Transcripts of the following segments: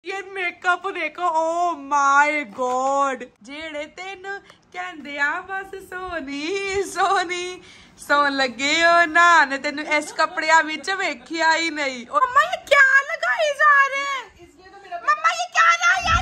ये मेकअप देखो, oh my God. जेड़े तेन कहंदे आ बस सोनी सोनी सोन लगे हो नान, तेन इस कपड़िया विच वेखिया ही नहीं। मम्मा ये क्या लगाए जा रहे हैं? मम्मा ये क्या लगाया?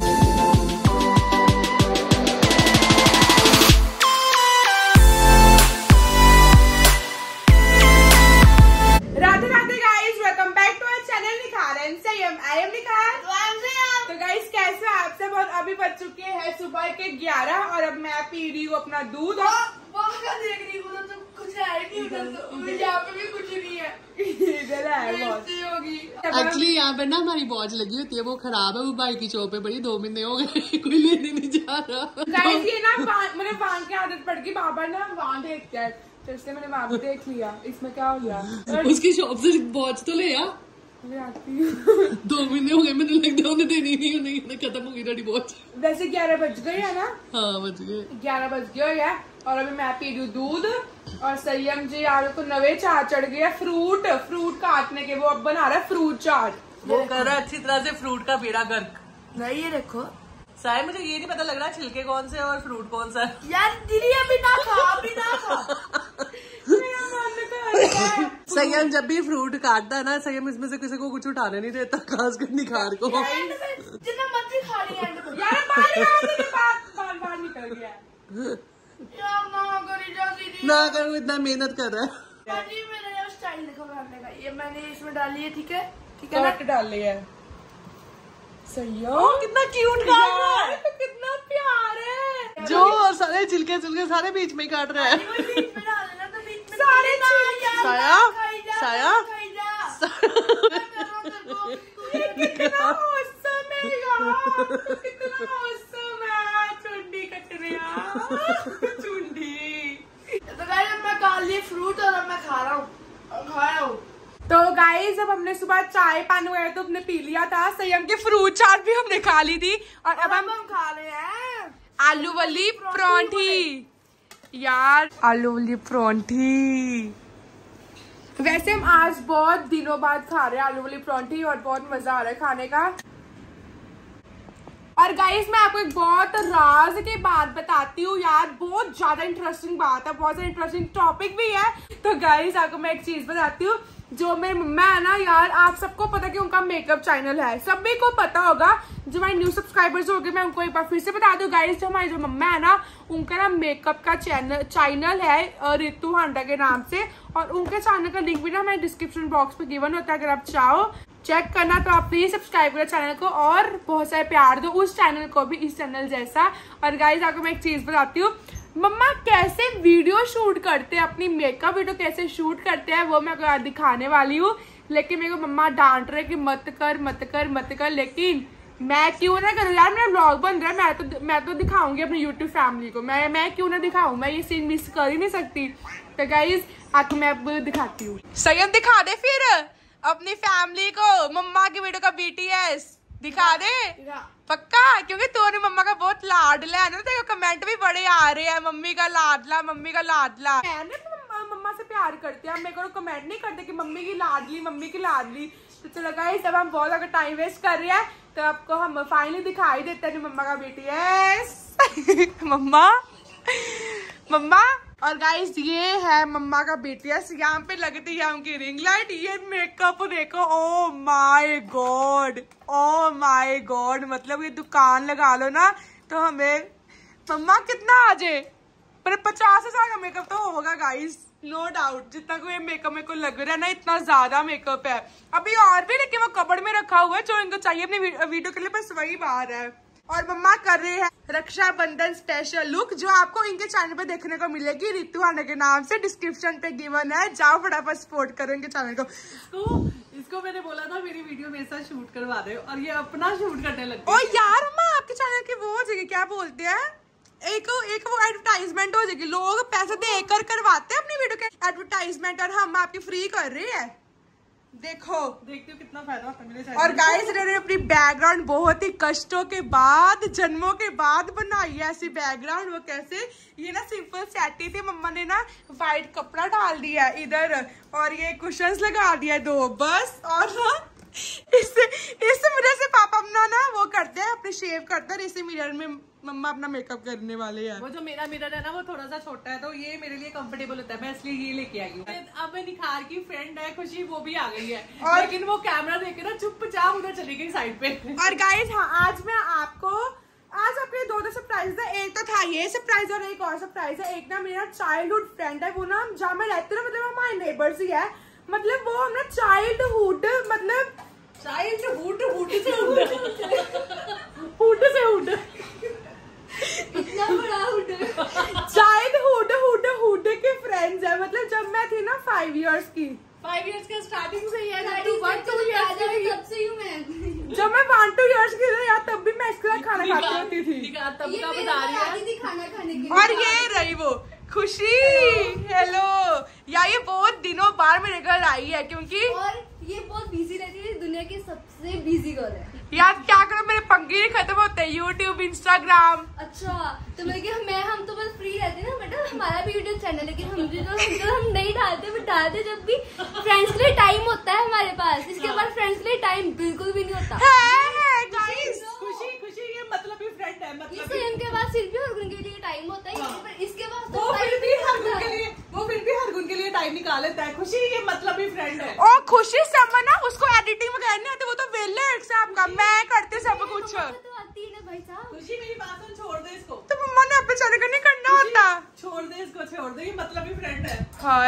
Radhe Radhe guys, welcome back to our channel Nikhar and Sanyam. I M निखार। तो गाइस कैसे हो आप सब? और अभी बज चुके हैं सुबह के 11 और अब मैं पी रही हूँ अपना दूध। देख रही हूँ तो कुछ है नहीं उधर, तो यहाँ पे भी कुछ नहीं है। इधर है होगी। एक्चुअली यहाँ पे ना हमारी वॉच लगी होती है, वो खराब है, वो भाई की शॉप पे बड़ी 2 महीने हो गए कोई लेने नहीं जा रहा। गाइस ये ना मैंने वान की आदत पड़ गई, बाबा ना वान देखता है तो इसलिए मैंने वहां भी देख लिया। इसमें क्या हो गया? उसकी शॉप से वॉच तो ले आ। 2 महीने हो गए, मैंने लगता है उन्हें देनी नहीं, उन्हें खत्म हो गई थोड़ी वॉच। वैसे 11 बज गए है ना? हाँ बज गए, 11 बज गए है। और अभी मैं पी रही हूँ दूध और संयम जी यार को नवे चाट चढ़ गया फ्रूट काटने के। वो अब बना रहा है फ्रूट चाट। वो कर रहा है अच्छी तरह से फ्रूट का बेड़ा गर्क। नहीं ये देखो साय, मुझे ये नहीं पता लग रहा छिलके कौन से और फ्रूट कौन सा है। यार दीदी अभी ना खा मेरा मन कर रहा है। संयम जब भी फ्रूट काटता है ना, संयम इसमें से किसी को कुछ उठाने नहीं देता, खासकर निखार को। जितना मर्जी खा रही है यार बाहर निकल गया। ना कर, वो इतना मेहनत कर रहा है। मेरा स्टाइल देखो खाने का, ये मैंने इसमें डाली है। ठीक है कट डाली है। संयम कितना क्यूट काट रहा है, तो कितना प्यार है। जो सारे छिलके सारे बीच में ही काट रहा है। सारे साया साया कितना औसम है यार, कितना औसम है। चुंडी कट रहा चुंडी। तो गाइस मैं काट लिए फ्रूट और अब मैं खा रहा हूँ। तो गाइस अब हमने सुबह चाय पानी वगैरह तो हमने पी लिया था। संयम की फ्रूट चाट भी हमने खा ली थी और अब हम खा रहे हैं आलू वाली परांठी। यार आलू वाली परांठी वैसे हम आज बहुत दिनों बाद खा रहे हैं आलू वाली परांठी और बहुत मजा आ रहा है खाने का। और गाइस मैं आपको एक बहुत राज की बात बताती हूँ यार, बहुत ज्यादा इंटरेस्टिंग बात है, बहुत ज्यादा इंटरेस्टिंग टॉपिक भी है। तो गाइस आपको मैं एक चीज बताती हूँ। जो मेरी मम्मा है ना यार, आप सबको पता कि उनका मेकअप चैनल है, सभी को पता होगा। जो हमारे न्यू सब्सक्राइबर्स हो गए, मैं उनको एक बार फिर से बता दूं गाइस, जो हमारी जो मम्मा है ना, उनका ना मेकअप का चैनल है रितु हांडा के नाम से। और उनके चैनल का लिंक भी ना हमारे डिस्क्रिप्शन बॉक्स में गिवन होता है, अगर आप चाहो चेक करना तो आप प्लीज सब्सक्राइब करो चैनल को और बहुत सारे प्यार दो उस चैनल को भी, इस चैनल जैसा। और गाइस आपको मैं एक चीज बताती हूँ, मम्मा कैसे वीडियो शूट करते हैं, अपनी मेकअप वीडियो कैसे शूट करते हैं, वो मैं आपको दिखाने वाली हूँ। लेकिन मेरे को मम्मा डांट रहे कि मत कर। लेकिन मैं क्यों ना करूँ यार, मेरा व्लॉग बन रहा है, मैं तो दिखाऊंगी अपनी यूट्यूब फैमिली को। मैं क्यों ना दिखाऊं, मैं ये सीन मिस कर ही नहीं सकती। तो गाइस आपको मैं अब दिखाती हूँ। संयम दिखा दे फिर अपनी फैमिली को मम्मा की वीडियो का BTS दिखा दे पक्का, क्योंकि तूने मम्मा का बहुत लाडला है ना। तेरे कमेंट भी बड़े आ रहे हैं, मम्मी का लाडला। मम्मा से प्यार करते हैं, मेरे को कमेंट नहीं करते कि मम्मी की लाडली। तो चलो गाइस अब हम बहुत ज्यादा टाइम वेस्ट कर रहे हैं, तो आपको हम फाइनली दिखाई देते हैं मम्मा का BTS। मम्मा और गाइस ये है मम्मा का BTS। यहाँ पे लगती है उनकी रिंग लाइट। ये मेकअप देखो, ओ माय गॉड। मतलब ये दुकान लगा लो ना तो हमें मम्मा कितना आ जाए, पर 50,000 का मेकअप तो होगा गाइस, नो डाउट। जितना कोई मेकअप मेरे को लग रहा है ना, इतना ज्यादा मेकअप है। अभी और भी लेकिन वो कबड़ में रखा हुआ है, जो इनको चाहिए अपनी वीडियो के लिए, बस वही बाहर है। और मम्मा कर रहे हैं रक्षाबंधन स्पेशल लुक, जो आपको इनके चैनल पे देखने को मिलेगी, रितु हांडा के नाम से, डिस्क्रिप्शन पे गिवन है। जाओ फटाफट सपोर्ट करो इनके चैनल को। इसको मैंने बोला था मेरी वीडियो मेरे साथ शूट करवा दे, और ये अपना शूट करने लगी। ओ यार अम्मा आपके चैनल की वो हो जाएगी, क्या बोलते हैं, एक वो एडवर्टाइजमेंट हो जाएगी। लोग पैसे देकर करवाते हैं अपनी वीडियो के एडवर्टाइजमेंट, और हम आपकी फ्री कर रहे हैं। देखती हूँ कितना फायदा होता है मेरे चैनल। और गाइस इन्होंने अपनी बैकग्राउंड बहुत ही कष्टों के बाद, जन्मों के बाद बनाई है ऐसी बैकग्राउंड। वो कैसे, ये ना सिंपल सेटी थी, मम्मा ने ना व्हाइट कपड़ा डाल दिया इधर और ये कुशन्स लगा दिया 2 बस, और ना इससे मिरर से पापा अपना ना वो करते हैं, अपने शेव करते हैं, इसी मिरर में मम्मा अपना मेकअप करने वाले हैं। वो जो मेरा मिरर है ना वो थोड़ा सा छोटा है, तो ये मेरे लिए कंफर्टेबल होता है, मैं इसलिए ये लेके आई हूँ। अब मैं निखार की फ्रेंड है खुशी, वो भी आ गई है, लेकिन वो कैमरा देख के ना चुपचाप उधर चली गई साइड पे। और गाइस हाँ, आज अपने दो सरप्राइज है। एक तो था ये सरप्राइज और एक और सरप्राइज है। एक ना मेरा चाइल्डहुड फ्रेंड है, वो ना जहाँ मैं रहती हूँ मतलब हमारे नेबर्स ही है, मतलब वो हम ना चाइल्डहुड के फ्रेंड्स है। मतलब जब मैं थी ना 5 इयर्स की, 5 इयर्स का स्टार्टिंग से ही है, तब से ही हूँ मैं। जब मैं 1-2 इयर्स की थी यार, तब भी मैं इसके साथ खाना खाती होती थी। तब का बता रही है खाना खाने के और ये रही वो खुशी। हेलो यार, ये बहुत दिनों बाद मेरे घर आई है क्योंकि और ये बहुत बिजी रहती है, दुनिया की सबसे बिजी गर्ल है यार। क्या करो, मेरे पंगे ही खत्म होते हैं, यूट्यूब, इंस्टाग्राम। अच्छा तो मैं हम तो बस फ्री रहते ना बेटा, हमारा भी यूट्यूब चैनल है, लेकिन हम नहीं डालते, बट डालते जब भी फ्रेंड्स के लिए टाइम होता है हमारे पास। इसके बाद फ्रेंड्स के लिए टाइम बिल्कुल भी नहीं होता है गाइस। खुशी ये मतलब ही फ्रेंड है, मतलब इसके इनके पास सिर्फ भी हर के लिए टाइम होता है, पर इसके पास वो फिर भी हर गुण के लिए टाइम निकाल लेता है। खुशी ये मतलब ही फ्रेंड है। और खुशी समझ ना, उसको एडिटिंग वगैरह नहीं आती, वो तो वेले एग्जाम का, मैं करते सब कुछ। तो आती है ना भाई साहब। खुशी मेरी बात सुन, छोड़ दे इसको, तो मम्मा ने अपने चैनल का नहीं करना होता। छोड़ दे इसको, छोड़ दे, ये मतलब ही फ्रेंड है।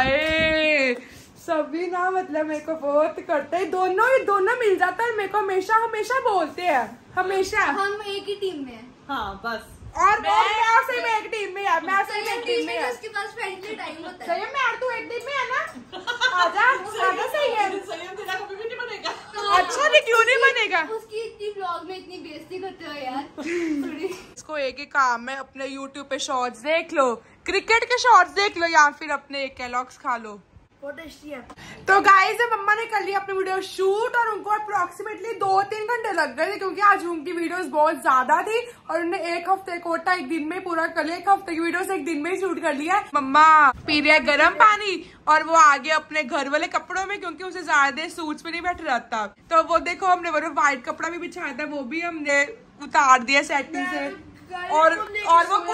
हाय सभी ना मतलब मेरे को बहुत करते हैं, दोनों मिल जाता है मेरे को, हमेशा बोलते हैं, हमेशा हम एक ही टीम में हैं। हाँ बस। और मैं एक टीम में है, उसके पास फ्रेंड के लिए टाइम होता है। सही है, मैं तू एक टीम में है ना, आजा सही है। तेरा कभी भी नहीं बनेगा। अच्छा नहीं, क्यों नहीं बनेगा? उसकी इतनी ब्लॉग में इतनी बेइज्जती करते हो यार। इसको एक ही काम है, अपने YouTube पे शॉर्ट्स देख लो, क्रिकेट के शॉर्ट्स देख लो, या फिर अपने कैलॉग्स खा लो। बहुत टेस्टी है। तो गाइस मम्मा ने कर लिया अपनी वीडियो शूट, और उनको अप्रोक्सीमेटली 2-3 घंटे लग गए थे, क्योंकि आज उनकी वीडियोस बहुत ज्यादा थी और उन्होंने एक हफ्ते कोटा एक दिन में पूरा कर लिया। एक हफ्ते की वीडियोस एक दिन में ही शूट कर लिया है। मम्मा पी रही है गर्म पानी और वो आगे अपने घर वाले कपड़ों में, क्योंकि उसे ज्यादा देर सूट्स पे नहीं बैठ रहता। तो वो देखो, हमने वो व्हाइट कपड़ा भी बिछाया था, वो भी हमने उतार दिया सेटिंग से। और वो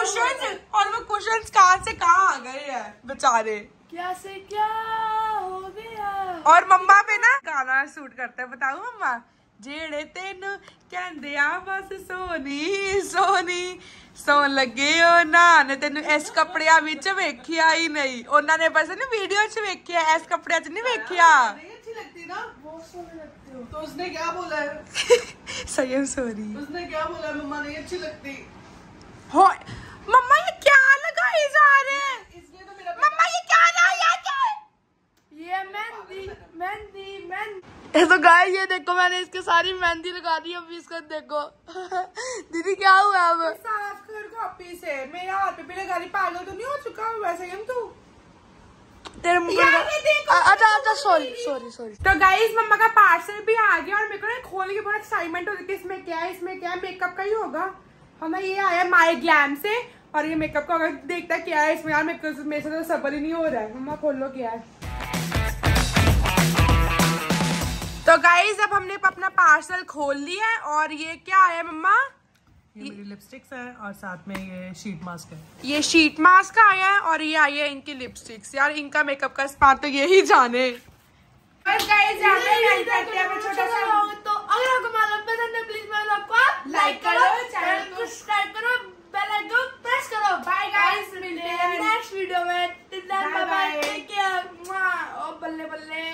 कुशन्स कहाँ से कहाँ आ गए हैं बेचारे, क्या से क्या हो गया। और मम्मा पे ना गाना शूट करता है, बताऊ मम्मा, जेड़े तेनू कहंदे आ बस सोनी सोनी सोन लगे हो ना, ने तेनू इस कपड़िया विच वेखिया ही नहीं, उन्होंने बस ना वीडियो च वेखिया, इस कपड़िया च नहीं वेखिया। नहीं अच्छी लगती ना, बहुत सोने लगती हो। तो उसने क्या बोला है? सही सॉरी, उसने क्या बोला? मम्मा नहीं अच्छी लगती। हो मम्मा ये क्या लगाए जा रहे हैं? इसलिए तो मेरा मम्मा ये क्या लगाया क्या? ये मेहंदी तो गाइस ये देखो, मैंने इसके सारी मेहंदी लगा दी, अभी इसको देखो। दीदी क्या हुआ अब? साफ कर कॉपी से, मेरा हाथ पे भी लगा रही, पागल तो नहीं हो चुका वैसे हम तू? तेरे मुंह अच्छा सॉरी। तो गाइस मम्मा का पार्सल भी आ गया और मेरे को ना खोलने की बहुत एक्साइटमेंट हो रही थी। इसमें क्या है? मेकअप का ही होगा। हमें ये आया माई ग्लैम से, और ये मेकअप का होगा। देखता क्या है इसमें यार, मेरे से तो सबर ही नहीं हो रहा है। मम्मा खोल लो क्या है। तो गाइस अब हमने अपना पार्सल खोल लिया है, और ये क्या है मम्मा? ये मेरी लिपस्टिक्स है और साथ में ये शीट मास्क है। ये शीट मास्क आया है और ये आई है इनकी लिपस्टिक्स। यार इनका मेकअप का स्पार तो यही जाने। तो अगर आपको मालूम पसंद है, प्लीज मेरे व्लॉग को लाइक करो, चैनल को सब्सक्राइब करो, बेल आइकन प्रेस करो। बाय गाइस, मिलते हैं नेक्स्ट वीडियो में। Bye bye, take care. ओ बल्ले बल्ले।